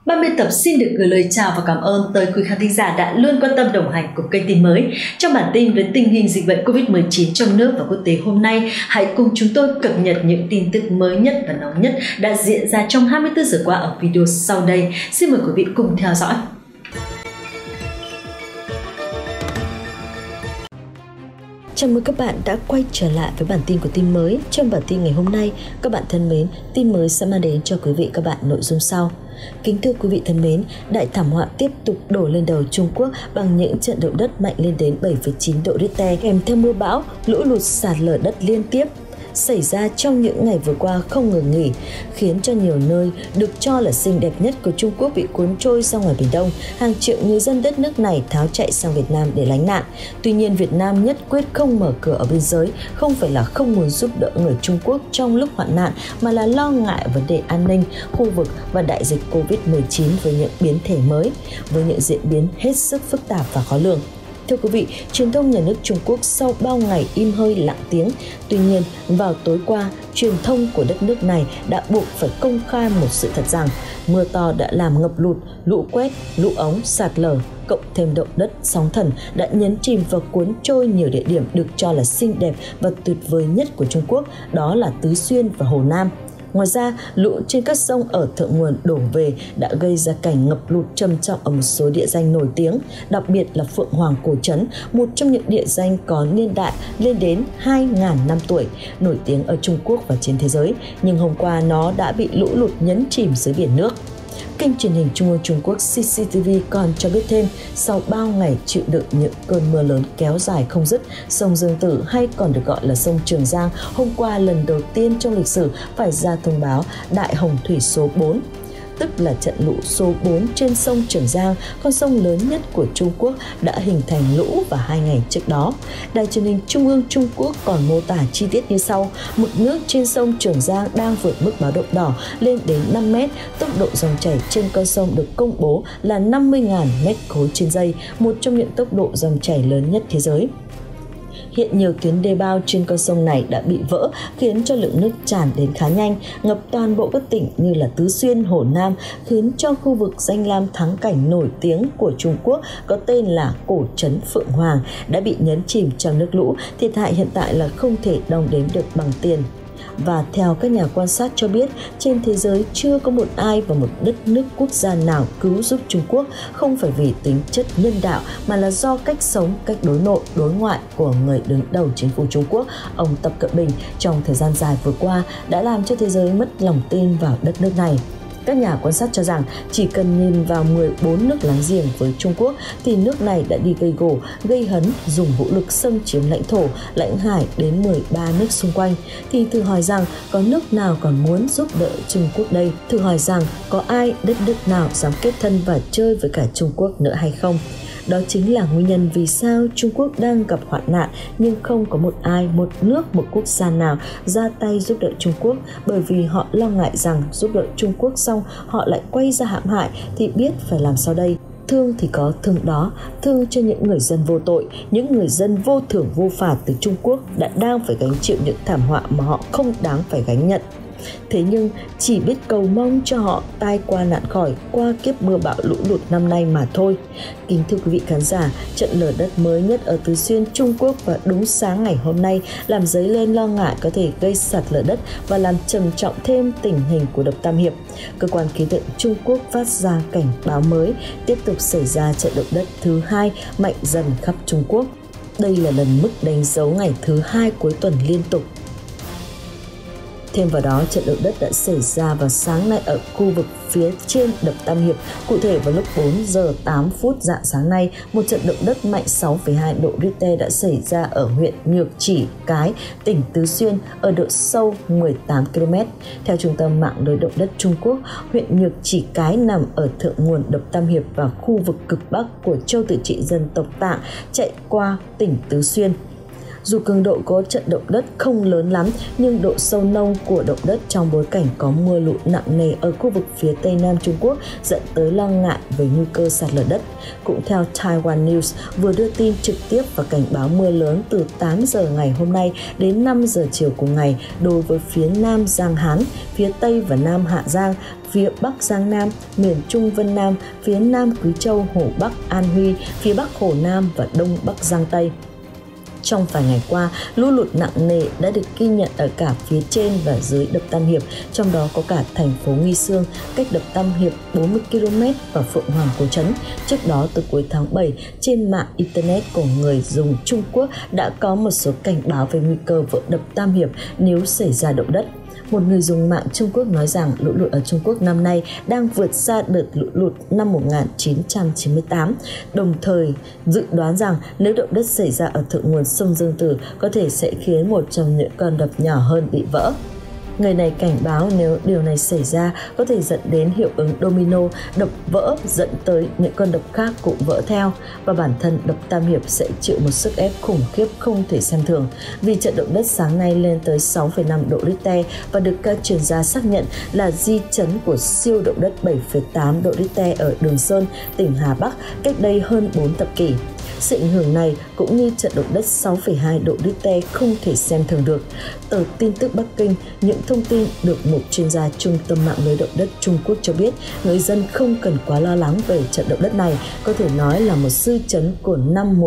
Ban biên tập xin được gửi lời chào và cảm ơn tới quý khán thính giả đã luôn quan tâm đồng hành cùng kênh Tin Mới. Trong bản tin về tình hình dịch bệnh Covid-19 trong nước và quốc tế hôm nay, hãy cùng chúng tôi cập nhật những tin tức mới nhất và nóng nhất đã diễn ra trong 24 giờ qua ở video sau đây. Xin mời quý vị cùng theo dõi. Chào mừng các bạn đã quay trở lại với bản tin của Tin Mới. Trong bản tin ngày hôm nay, các bạn thân mến, Tin Mới sẽ mang đến cho quý vị các bạn nội dung sau. Kính thưa quý vị thân mến, đại thảm họa tiếp tục đổ lên đầu Trung Quốc bằng những trận động đất mạnh lên đến 7,9 độ Richter, kèm theo mưa bão, lũ lụt, sạt lở đất liên tiếp xảy ra trong những ngày vừa qua không ngừng nghỉ, khiến cho nhiều nơi được cho là xinh đẹp nhất của Trung Quốc bị cuốn trôi ra ngoài Biển Đông. Hàng triệu người dân đất nước này tháo chạy sang Việt Nam để lánh nạn. Tuy nhiên, Việt Nam nhất quyết không mở cửa ở biên giới, không phải là không muốn giúp đỡ người Trung Quốc trong lúc hoạn nạn, mà là lo ngại vấn đề an ninh, khu vực và đại dịch Covid-19 với những biến thể mới, với những diễn biến hết sức phức tạp và khó lường. Thưa quý vị, truyền thông nhà nước Trung Quốc sau bao ngày im hơi lặng tiếng. Tuy nhiên, vào tối qua, truyền thông của đất nước này đã buộc phải công khai một sự thật rằng mưa to đã làm ngập lụt, lũ quét, lũ ống, sạt lở, cộng thêm động đất, sóng thần đã nhấn chìm và cuốn trôi nhiều địa điểm được cho là xinh đẹp và tuyệt vời nhất của Trung Quốc, đó là Tứ Xuyên và Hồ Nam. Ngoài ra, lũ trên các sông ở thượng nguồn đổ về đã gây ra cảnh ngập lụt trầm trọng ở một số địa danh nổi tiếng, đặc biệt là Phượng Hoàng Cổ Trấn, một trong những địa danh có niên đại lên đến 2.000 năm tuổi, nổi tiếng ở Trung Quốc và trên thế giới, nhưng hôm qua nó đã bị lũ lụt nhấn chìm dưới biển nước. Kênh truyền hình Trung ương Trung Quốc CCTV còn cho biết thêm, sau bao ngày chịu đựng những cơn mưa lớn kéo dài không dứt, sông Dương Tử hay còn được gọi là sông Trường Giang hôm qua lần đầu tiên trong lịch sử phải ra thông báo đại hồng thủy số 4. Tức là trận lũ số 4 trên sông Trường Giang, con sông lớn nhất của Trung Quốc đã hình thành lũ vào 2 ngày trước đó. Đài truyền hình Trung ương Trung Quốc còn mô tả chi tiết như sau: mực nước trên sông Trường Giang đang vượt mức báo động đỏ lên đến 5 mét, tốc độ dòng chảy trên con sông được công bố là 50.000 mét khối trên giây, một trong những tốc độ dòng chảy lớn nhất thế giới. Hiện nhiều tuyến đê bao trên con sông này đã bị vỡ, khiến cho lượng nước tràn đến khá nhanh, ngập toàn bộ các tỉnh như là Tứ Xuyên, Hồ Nam, khiến cho khu vực danh lam thắng cảnh nổi tiếng của Trung Quốc có tên là Cổ Trấn Phượng Hoàng đã bị nhấn chìm trong nước lũ. Thiệt hại hiện tại là không thể đong đếm được bằng tiền. Và theo các nhà quan sát cho biết, trên thế giới chưa có một ai và một đất nước quốc gia nào cứu giúp Trung Quốc, không phải vì tính chất nhân đạo mà là do cách sống, cách đối nội, đối ngoại của người đứng đầu chính phủ Trung Quốc, ông Tập Cận Bình, trong thời gian dài vừa qua đã làm cho thế giới mất lòng tin vào đất nước này. Các nhà quan sát cho rằng chỉ cần nhìn vào 14 nước láng giềng với Trung Quốc thì nước này đã đi gây gổ, gây hấn, dùng vũ lực xâm chiếm lãnh thổ, lãnh hải đến 13 nước xung quanh. Thì thử hỏi rằng có nước nào còn muốn giúp đỡ Trung Quốc đây? Thử hỏi rằng có ai, đất nước nào dám kết thân và chơi với cả Trung Quốc nữa hay không? Đó chính là nguyên nhân vì sao Trung Quốc đang gặp hoạn nạn nhưng không có một ai, một nước, một quốc gia nào ra tay giúp đỡ Trung Quốc, bởi vì họ lo ngại rằng giúp đỡ Trung Quốc xong họ lại quay ra hãm hại thì biết phải làm sao đây. Thương thì có thương đó, thương cho những người dân vô tội, những người dân vô thưởng vô phạt từ Trung Quốc đã đang phải gánh chịu những thảm họa mà họ không đáng phải gánh nhận. Thế nhưng chỉ biết cầu mong cho họ tai qua nạn khỏi qua kiếp mưa bão lũ lụt năm nay mà thôi. Kính thưa quý vị khán giả, trận lở đất mới nhất ở Tứ Xuyên, Trung Quốc vào đúng sáng ngày hôm nay làm dấy lên lo ngại có thể gây sạt lở đất và làm trầm trọng thêm tình hình của đập Tam Hiệp. Cơ quan khí tượng Trung Quốc phát ra cảnh báo mới, tiếp tục xảy ra trận động đất thứ 2 mạnh dần khắp Trung Quốc. Đây là lần mức đánh dấu ngày thứ 2 cuối tuần liên tục. Thêm vào đó, trận động đất đã xảy ra vào sáng nay ở khu vực phía trên đập Tam Hiệp. Cụ thể vào lúc 4 giờ 8 phút rạng sáng nay, một trận động đất mạnh 6,2 độ Richter đã xảy ra ở huyện Nhược Chỉ Cái, tỉnh Tứ Xuyên ở độ sâu 18 km. Theo Trung tâm mạng lưới động đất Trung Quốc, huyện Nhược Chỉ Cái nằm ở thượng nguồn đập Tam Hiệp và khu vực cực bắc của châu tự trị dân tộc Tạng chạy qua tỉnh Tứ Xuyên. Dù cường độ của trận động đất không lớn lắm, nhưng độ sâu nông của động đất trong bối cảnh có mưa lũ nặng nề ở khu vực phía Tây Nam Trung Quốc dẫn tới lo ngại về nguy cơ sạt lở đất. Cũng theo Taiwan News vừa đưa tin trực tiếp và cảnh báo mưa lớn từ 8 giờ ngày hôm nay đến 5 giờ chiều cùng ngày đối với phía Nam Giang Hán, phía Tây và Nam Hạ Giang, phía Bắc Giang Nam, miền Trung Vân Nam, phía Nam Quý Châu, Hồ Bắc, An Huy, phía Bắc Hồ Nam và Đông Bắc Giang Tây. Trong vài ngày qua, lũ lụt nặng nề đã được ghi nhận ở cả phía trên và dưới đập Tam Hiệp, trong đó có cả thành phố Nghi Sương, cách đập Tam Hiệp 40 km và Phượng Hoàng Cổ Trấn. Trước đó, từ cuối tháng 7, trên mạng Internet của người dùng Trung Quốc đã có một số cảnh báo về nguy cơ vỡ đập Tam Hiệp nếu xảy ra động đất. Một người dùng mạng Trung Quốc nói rằng lũ lụt ở Trung Quốc năm nay đang vượt xa đợt lũ lụt năm 1998, đồng thời dự đoán rằng nếu động đất xảy ra ở thượng nguồn sông Dương Tử có thể sẽ khiến một trong những con đập nhỏ hơn bị vỡ. Người này cảnh báo nếu điều này xảy ra có thể dẫn đến hiệu ứng domino, đập vỡ dẫn tới những con đập khác cũng vỡ theo, và bản thân đập Tam Hiệp sẽ chịu một sức ép khủng khiếp không thể xem thường. Vì trận động đất sáng nay lên tới 6,5 độ Richter và được các chuyên gia xác nhận là di chấn của siêu động đất 7,8 độ Richter ở Đường Sơn, tỉnh Hà Bắc cách đây hơn 4 thập kỷ. Sự ảnh hưởng này cũng như trận động đất 6,2 độ Richter không thể xem thường được. Tờ tin tức Bắc Kinh, những thông tin được một chuyên gia trung tâm mạng lưới động đất Trung Quốc cho biết, người dân không cần quá lo lắng về trận động đất này, có thể nói là một dư chấn của năm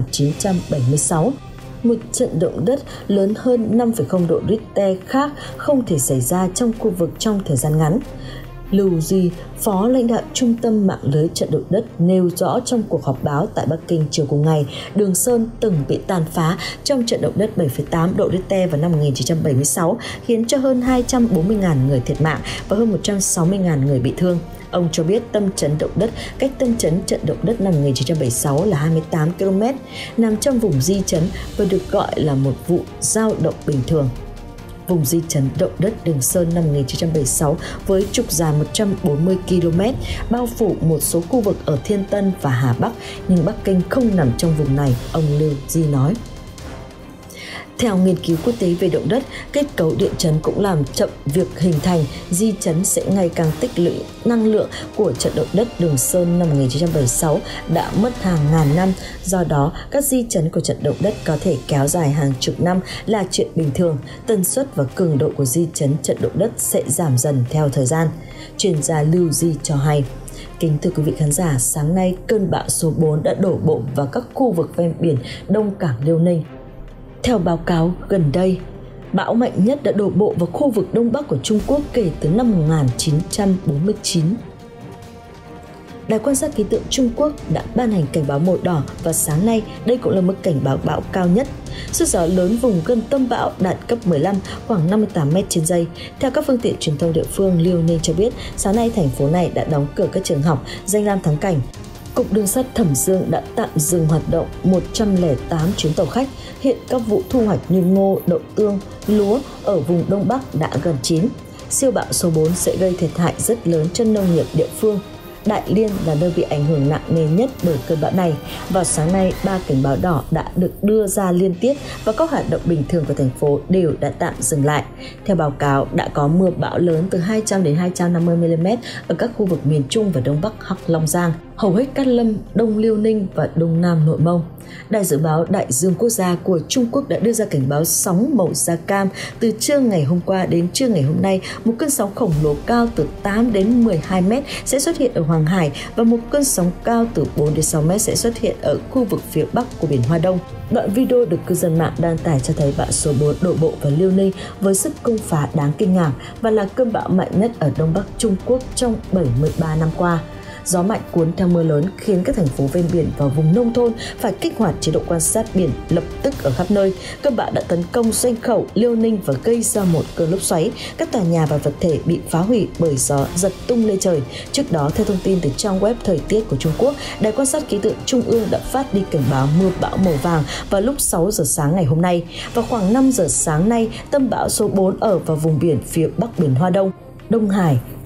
1976. Một trận động đất lớn hơn 5,0 độ Richter khác không thể xảy ra trong khu vực trong thời gian ngắn. Lưu Duy, Phó lãnh đạo Trung tâm mạng lưới trận động đất nêu rõ trong cuộc họp báo tại Bắc Kinh chiều cùng ngày, Đường Sơn từng bị tàn phá trong trận động đất 7,8 độ Richter vào năm 1976, khiến cho hơn 240.000 người thiệt mạng và hơn 160.000 người bị thương. Ông cho biết tâm chấn động đất cách tâm chấn trận động đất năm 1976 là 28 km, nằm trong vùng di chấn và được gọi là một vụ dao động bình thường. Vùng di chấn động đất Đường Sơn năm 1976 với trục dài 140 km, bao phủ một số khu vực ở Thiên Tân và Hà Bắc, nhưng Bắc Kinh không nằm trong vùng này, ông Lưu Di nói. Theo nghiên cứu quốc tế về động đất, kết cấu địa chấn cũng làm chậm việc hình thành, di chấn sẽ ngày càng tích lũy năng lượng của trận động đất Đường Sơn năm 1976 đã mất hàng ngàn năm. Do đó, các di chấn của trận động đất có thể kéo dài hàng chục năm là chuyện bình thường. Tần suất và cường độ của di chấn trận động đất sẽ giảm dần theo thời gian. Chuyên gia Lưu Di cho hay. Kính thưa quý vị khán giả, sáng nay cơn bão số 4 đã đổ bộ vào các khu vực ven biển Đông Cảng Liêu Ninh. Theo báo cáo gần đây, bão mạnh nhất đã đổ bộ vào khu vực Đông Bắc của Trung Quốc kể từ năm 1949. Đài quan sát khí tượng Trung Quốc đã ban hành cảnh báo màu đỏ và sáng nay đây cũng là mức cảnh báo bão cao nhất. Sức gió lớn vùng gần tâm bão đạt cấp 15, khoảng 58 m trên giây. Theo các phương tiện truyền thông địa phương, Liêu Ninh cho biết sáng nay thành phố này đã đóng cửa các trường học, danh lam thắng cảnh. Cục Đường sắt Thẩm Dương đã tạm dừng hoạt động 108 chuyến tàu khách. Hiện các vụ thu hoạch như ngô, đậu tương, lúa ở vùng Đông Bắc đã gần chín. Siêu bão số 4 sẽ gây thiệt hại rất lớn cho nông nghiệp địa phương. Đại Liên là nơi bị ảnh hưởng nặng nề nhất bởi cơn bão này. Vào sáng nay, 3 cảnh báo đỏ đã được đưa ra liên tiếp và các hoạt động bình thường của thành phố đều đã tạm dừng lại. Theo báo cáo, đã có mưa bão lớn từ 200 đến 250 mm ở các khu vực miền Trung và Đông Bắc Hắc Long Giang, hầu hết Cát Lâm, Đông Liêu Ninh và Đông Nam Nội Mông. Đài dự báo Đại dương quốc gia của Trung Quốc đã đưa ra cảnh báo sóng màu da cam từ trưa ngày hôm qua đến trưa ngày hôm nay. Một cơn sóng khổng lồ cao từ 8 đến 12 mét sẽ xuất hiện ở Hoàng Hải và một cơn sóng cao từ 4 đến 6 mét sẽ xuất hiện ở khu vực phía Bắc của biển Hoa Đông. Đoạn video được cư dân mạng đăng tải cho thấy bão số 4 đổ bộ vào Liêu Ninh với sức công phá đáng kinh ngạc và là cơn bão mạnh nhất ở Đông Bắc Trung Quốc trong 73 năm qua. Gió mạnh cuốn theo mưa lớn khiến các thành phố ven biển và vùng nông thôn phải kích hoạt chế độ quan sát biển lập tức ở khắp nơi. Cơn bão đã tấn công doanh khẩu Liêu Ninh và gây ra một cơn lốc xoáy. Các tòa nhà và vật thể bị phá hủy bởi gió giật tung lên trời. Trước đó, theo thông tin từ trang web thời tiết của Trung Quốc, Đài quan sát khí tượng Trung ương đã phát đi cảnh báo mưa bão màu vàng vào lúc 6 giờ sáng ngày hôm nay. Vào khoảng 5 giờ sáng nay, tâm bão số 4 ở vào vùng biển phía Bắc biển Hoa Đông, Đông Hải,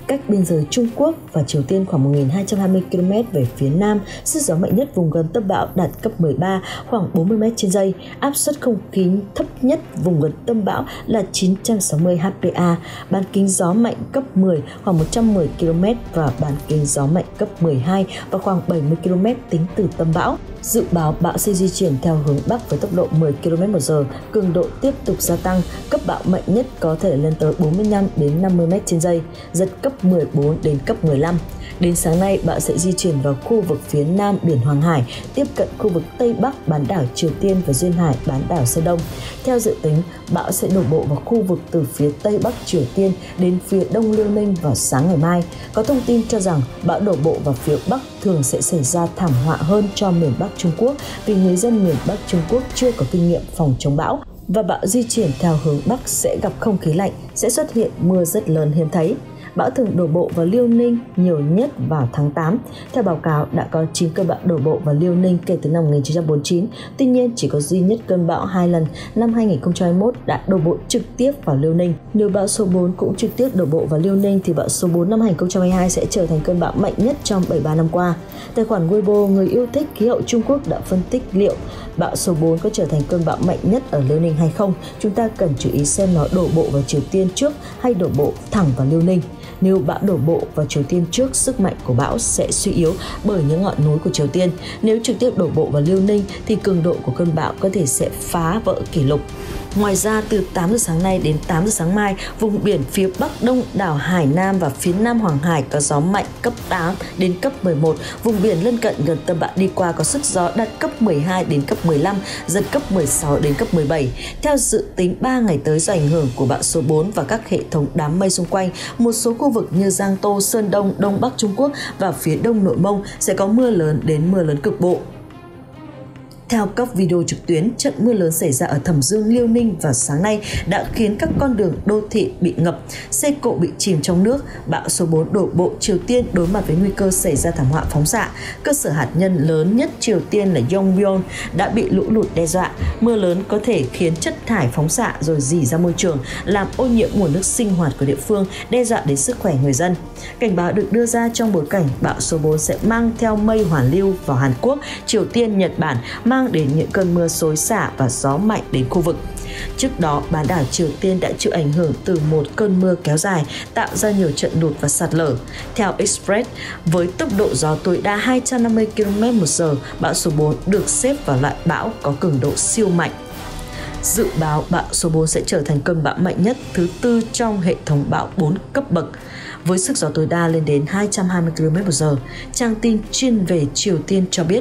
cách biên giới Trung Quốc và Triều Tiên khoảng 1.220 km về phía nam, sức gió mạnh nhất vùng gần tâm bão đạt cấp 13, khoảng 40 m trên giây. Áp suất không khí thấp nhất vùng gần tâm bão là 960 HPA, bán kính gió mạnh cấp 10 khoảng 110 km và bán kính gió mạnh cấp 12 và khoảng 70 km tính từ tâm bão. Dự báo bão sẽ di chuyển theo hướng Bắc với tốc độ 10 km/h, cường độ tiếp tục gia tăng, cấp bão mạnh nhất có thể lên tới 45 đến 50 m trên giây, giật cấp 14 đến cấp 15. Đến sáng nay, bão sẽ di chuyển vào khu vực phía nam biển Hoàng Hải, tiếp cận khu vực Tây Bắc bán đảo Triều Tiên và duyên hải bán đảo Sơn Đông. Theo dự tính, bão sẽ đổ bộ vào khu vực từ phía Tây Bắc Triều Tiên đến phía Đông Liêu Ninh vào sáng ngày mai. Có thông tin cho rằng bão đổ bộ vào phía Bắc thường sẽ xảy ra thảm họa hơn cho miền Bắc Trung Quốc vì người dân miền Bắc Trung Quốc chưa có kinh nghiệm phòng chống bão. Và bão di chuyển theo hướng Bắc sẽ gặp không khí lạnh, sẽ xuất hiện mưa rất lớn hiếm thấy. Bão thường đổ bộ vào Liêu Ninh nhiều nhất vào tháng 8. Theo báo cáo, đã có 9 cơn bão đổ bộ vào Liêu Ninh kể từ năm 1949. Tuy nhiên, chỉ có duy nhất cơn bão 2 lần năm 2021 đã đổ bộ trực tiếp vào Liêu Ninh. Nếu bão số 4 cũng trực tiếp đổ bộ vào Liêu Ninh thì bão số 4 năm 2022 sẽ trở thành cơn bão mạnh nhất trong 73 năm qua. Tài khoản Weibo người yêu thích khí hậu Trung Quốc đã phân tích liệu bão số 4 có trở thành cơn bão mạnh nhất ở Liêu Ninh hay không. Chúng ta cần chú ý xem nó đổ bộ vào Triều Tiên trước hay đổ bộ thẳng vào Liêu Ninh. Nếu bão đổ bộ vào Triều Tiên trước, sức mạnh của bão sẽ suy yếu bởi những ngọn núi của Triều Tiên. Nếu trực tiếp đổ bộ vào Liêu Ninh thì cường độ của cơn bão có thể sẽ phá vỡ kỷ lục. Ngoài ra, từ 8 giờ sáng nay đến 8 giờ sáng mai, vùng biển phía Bắc Đông đảo Hải Nam và phía Nam Hoàng Hải có gió mạnh cấp 8 đến cấp 11. Vùng biển lân cận gần tâm bão đi qua có sức gió đạt cấp 12 đến cấp 15, giật cấp 16 đến cấp 17. Theo dự tính 3 ngày tới do ảnh hưởng của bão số 4 và các hệ thống đám mây xung quanh, một số khu vực như Giang Tô, Sơn Đông, Đông Bắc Trung Quốc và phía Đông Nội Mông sẽ có mưa lớn đến mưa lớn cực bộ. Theo các video trực tuyến, trận mưa lớn xảy ra ở Thẩm Dương, Liêu Ninh vào sáng nay đã khiến các con đường đô thị bị ngập, xe cộ bị chìm trong nước. Bão số 4 đổ bộ Triều Tiên đối mặt với nguy cơ xảy ra thảm họa phóng xạ. Cơ sở hạt nhân lớn nhất Triều Tiên là Yongbyon đã bị lũ lụt đe dọa. Mưa lớn có thể khiến chất thải phóng xạ rồi rỉ ra môi trường, làm ô nhiễm nguồn nước sinh hoạt của địa phương, đe dọa đến sức khỏe người dân. Cảnh báo được đưa ra trong bối cảnh bão số 4 sẽ mang theo mây hoàn lưu vào Hàn Quốc, Triều Tiên, Nhật Bản, mang đến những cơn mưa xối xả và gió mạnh đến khu vực. Trước đó, bán đảo Triều Tiên đã chịu ảnh hưởng từ một cơn mưa kéo dài, tạo ra nhiều trận lụt và sạt lở. Theo Express, với tốc độ gió tối đa 250 km/h, bão số 4 được xếp vào loại bão có cường độ siêu mạnh. Dự báo bão số 4 sẽ trở thành cơn bão mạnh nhất thứ tư trong hệ thống bão 4 cấp bậc, với sức gió tối đa lên đến 220 km/h. Trang tin chuyên về Triều Tiên cho biết,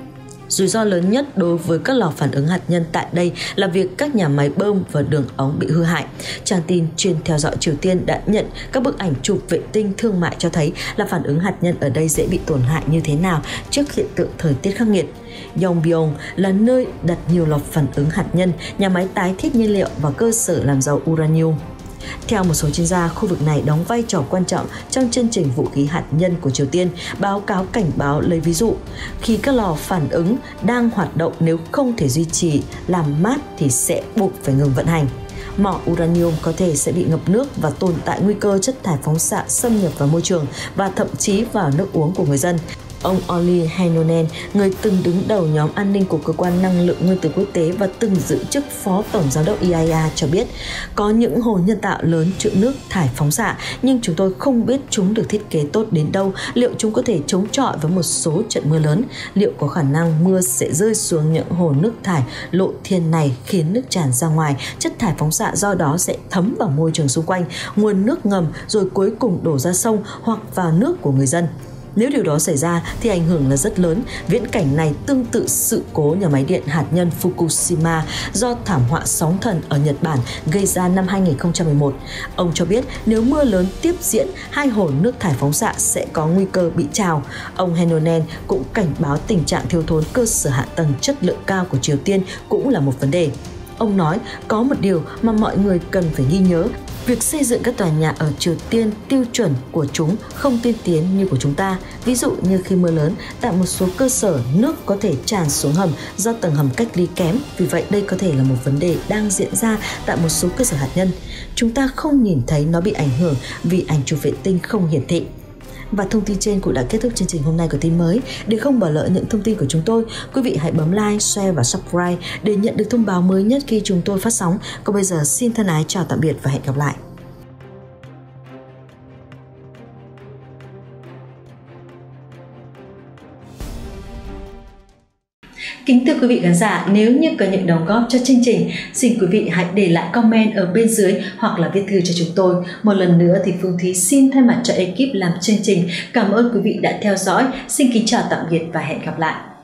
rủi ro lớn nhất đối với các lò phản ứng hạt nhân tại đây là việc các nhà máy bơm và đường ống bị hư hại. Trang tin chuyên theo dõi Triều Tiên đã nhận các bức ảnh chụp vệ tinh thương mại cho thấy là phản ứng hạt nhân ở đây dễ bị tổn hại như thế nào trước hiện tượng thời tiết khắc nghiệt. Yongbyon là nơi đặt nhiều lò phản ứng hạt nhân, nhà máy tái thiết nhiên liệu và cơ sở làm giàu uranium. Theo một số chuyên gia, khu vực này đóng vai trò quan trọng trong chương trình vũ khí hạt nhân của Triều Tiên. Báo cáo cảnh báo lấy ví dụ, khi các lò phản ứng đang hoạt động nếu không thể duy trì làm mát thì sẽ buộc phải ngừng vận hành. Mỏ uranium có thể sẽ bị ngập nước và tồn tại nguy cơ chất thải phóng xạ xâm nhập vào môi trường và thậm chí vào nước uống của người dân. Ông Olli Heinonen, người từng đứng đầu nhóm an ninh của Cơ quan Năng lượng Nguyên tử Quốc tế và từng giữ chức Phó Tổng Giám đốc IAEA cho biết, có những hồ nhân tạo lớn trữ nước thải phóng xạ, nhưng chúng tôi không biết chúng được thiết kế tốt đến đâu, liệu chúng có thể chống chọi với một số trận mưa lớn, liệu có khả năng mưa sẽ rơi xuống những hồ nước thải lộ thiên này khiến nước tràn ra ngoài, chất thải phóng xạ do đó sẽ thấm vào môi trường xung quanh, nguồn nước ngầm rồi cuối cùng đổ ra sông hoặc vào nước của người dân. Nếu điều đó xảy ra thì ảnh hưởng là rất lớn. Viễn cảnh này tương tự sự cố nhà máy điện hạt nhân Fukushima do thảm họa sóng thần ở Nhật Bản gây ra năm 2011. Ông cho biết nếu mưa lớn tiếp diễn, hai hồ nước thải phóng xạ sẽ có nguy cơ bị trào. Ông Heinonen cũng cảnh báo tình trạng thiếu thốn cơ sở hạ tầng chất lượng cao của Triều Tiên cũng là một vấn đề. Ông nói có một điều mà mọi người cần phải ghi nhớ, Việc xây dựng các tòa nhà ở Triều Tiên, tiêu chuẩn của chúng không tiên tiến như của chúng ta. Ví dụ như khi mưa lớn, tại một số cơ sở nước có thể tràn xuống hầm do tầng hầm cách ly kém. Vì vậy đây có thể là một vấn đề đang diễn ra tại một số cơ sở hạt nhân. Chúng ta không nhìn thấy nó bị ảnh hưởng vì ảnh chụp vệ tinh không hiển thị. Và thông tin trên cũng đã kết thúc chương trình hôm nay của Tin Mới. Để không bỏ lỡ những thông tin của chúng tôi, quý vị hãy bấm like, share và subscribe để nhận được thông báo mới nhất khi chúng tôi phát sóng. Còn bây giờ xin thân ái chào tạm biệt và hẹn gặp lại. Kính thưa quý vị khán giả, nếu như có những đóng góp cho chương trình, xin quý vị hãy để lại comment ở bên dưới hoặc là viết thư cho chúng tôi. Một lần nữa thì Phương Thúy xin thay mặt cho ekip làm chương trình cảm ơn quý vị đã theo dõi. Xin kính chào tạm biệt và hẹn gặp lại.